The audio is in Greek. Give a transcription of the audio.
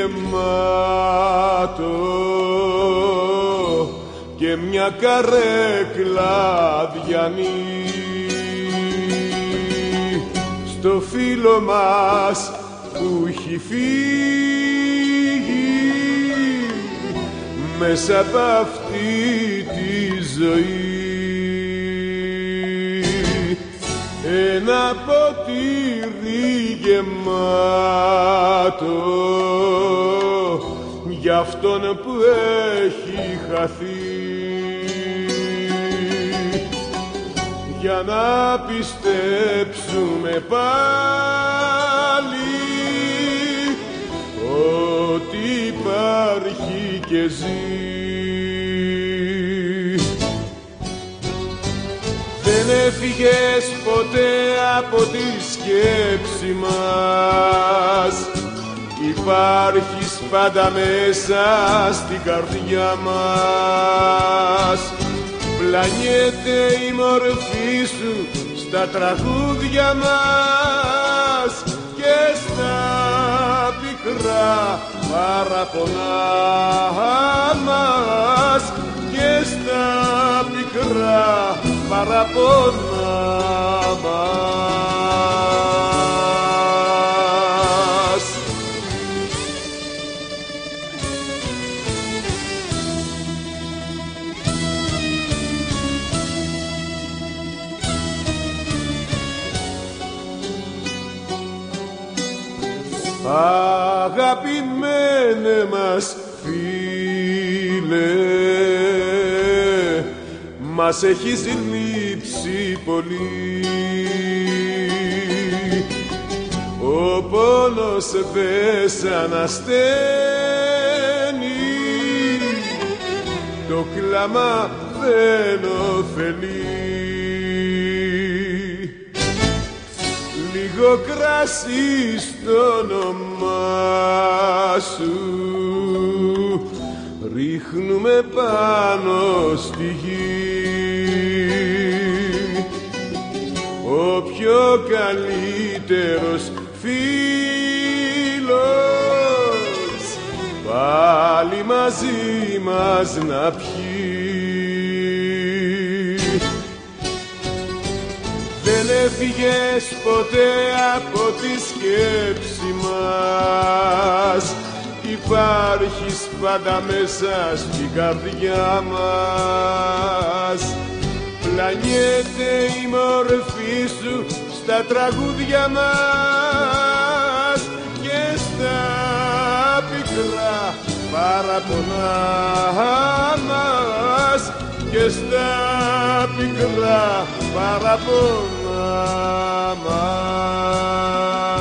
γεμάτο και μια καρέκλα διανύει στο φίλο μας που έχει φύγει μέσα από αυτή τη ζωή. Ένα ποτήρι γεμάτο για αυτόν που έχει χαθεί, για να πιστέψουμε πάλι ότι υπάρχει και ζει. Δεν έφυγες ποτέ από τη σκέψη μας, υπάρχεις πάντα μέσα στην καρδιά μας. Πλανιέται η μορφή σου στα τραγούδια μας και στα πικρά παραπονά μας, και στα πικρά παραπονά μας. Αγαπημένε μας φίλε, μας έχεις λείψει πολύ. Ο πόνος δεν σ' ανασταίνει, το κλάμα δεν ωφελεί. Λίγο κρασί στο όνομά σου ρίχνουμε πάνω στη γη. Ο πιο καλύτερος φίλος πάλι μαζί μας να πιει. Δεν έφυγες ποτέ από τη σκέψη μας, υπάρχεις πάντα μέσα στην καρδιά μας. Πλανιέται η μορφή σου στα τραγούδια μας και στα πικρά παραπονά μας, και στα πικρά παραπονά μας.